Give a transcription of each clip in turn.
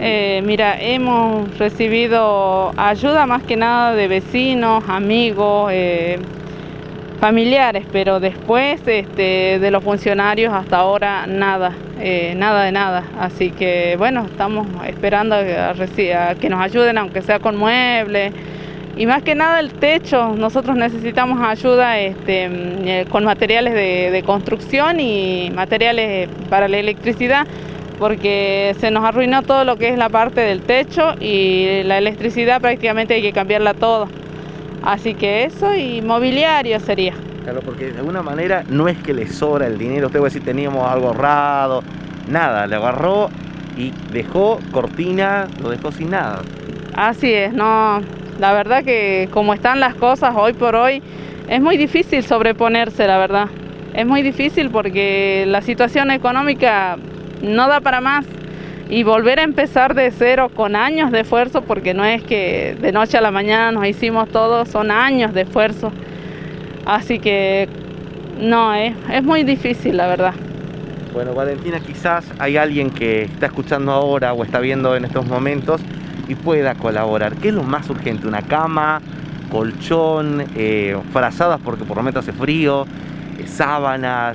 Mira, hemos recibido ayuda más que nada de vecinos, amigos, familiares, pero después de los funcionarios hasta ahora nada, nada de nada. Así que bueno, estamos esperando a que nos ayuden, aunque sea con muebles. Y más que nada el techo, nosotros necesitamos ayuda con materiales de construcción y materiales para la electricidad, porque se nos arruinó todo lo que es la parte del techo y la electricidad prácticamente hay que cambiarla todo. Así que eso y mobiliario sería. Claro, porque de alguna manera no es que le sobra el dinero, usted va a decir teníamos algo ahorrado, nada, le agarró y dejó cortina, lo dejó sin nada. Así es, no, la verdad que como están las cosas hoy por hoy, es muy difícil sobreponerse, la verdad. Es muy difícil porque la situación económica no da para más y volver a empezar de cero con años de esfuerzo, porque no es que de noche a la mañana nos hicimos todo, son años de esfuerzo. Así que no, es muy difícil, la verdad. Bueno, Valentina, quizás hay alguien que está escuchando ahora o está viendo en estos momentos y pueda colaborar. ¿Qué es lo más urgente? ¿Una cama, colchón, frazadas porque por lo menos hace frío, sábanas,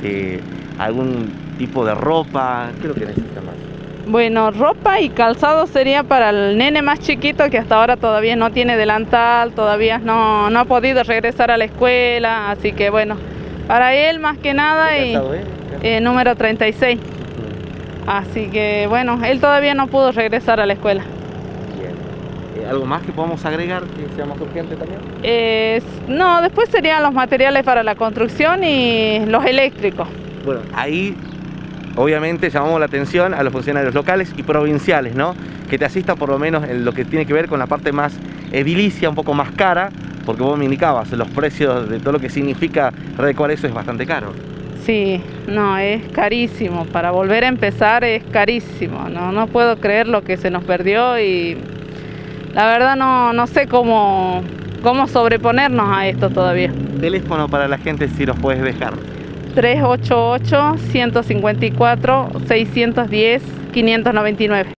algún tipo de ropa? ¿Qué es lo que necesita más? Bueno, ropa y calzado sería para el nene más chiquito que hasta ahora todavía no tiene delantal, todavía no ha podido regresar a la escuela, así que bueno, para él más que nada. ¿Qué calzado es? Número 36. Así que bueno, él todavía no pudo regresar a la escuela. Bien. ¿Algo más que podamos agregar que sea más urgente también? No, después serían los materiales para la construcción y los eléctricos. Bueno, ahí obviamente llamamos la atención a los funcionarios locales y provinciales, ¿no? Que te asistan por lo menos en lo que tiene que ver con la parte más edilicia, un poco más cara, porque vos me indicabas, los precios de todo lo que significa redecorar eso es bastante caro. Sí, no, es carísimo, para volver a empezar es carísimo, no puedo creer lo que se nos perdió y la verdad no sé cómo sobreponernos a esto todavía. Teléfono para la gente si nos puedes dejar. 388-154-610-599.